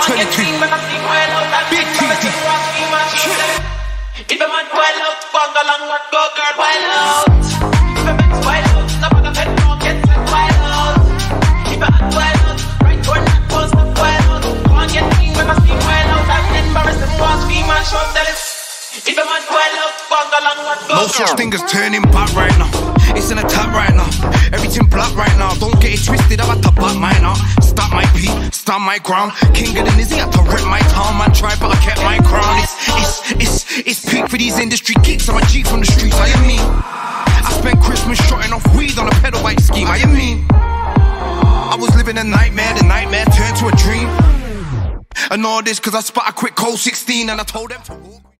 22. Big TD. If a man wild out, walk along, go girl wild out. If a man's wild out, no matter when wrong, get wild out. If a man's wild out, right or not, post up wild out. Go on, get clean when I see wild out. I'm embarrassed, watch me, man, show tell it. If a man's wild out, walk along, go no such thing as turning back right now. It's an attack right now. Everything black right now. Don't get it twisted, I'm at the back mine out. Start my beat, stand my ground. King of the Nizzy, had to rip my town. Man tried, but I kept my crown. It's peak for these industry geeks. I'm a G from the streets, I am mean. I spent Christmas shotting off weed on a pedal bike scheme, I am mean. I was living a nightmare, the nightmare turned to a dream. And all this cause I spot a quick cold 16 and I told them to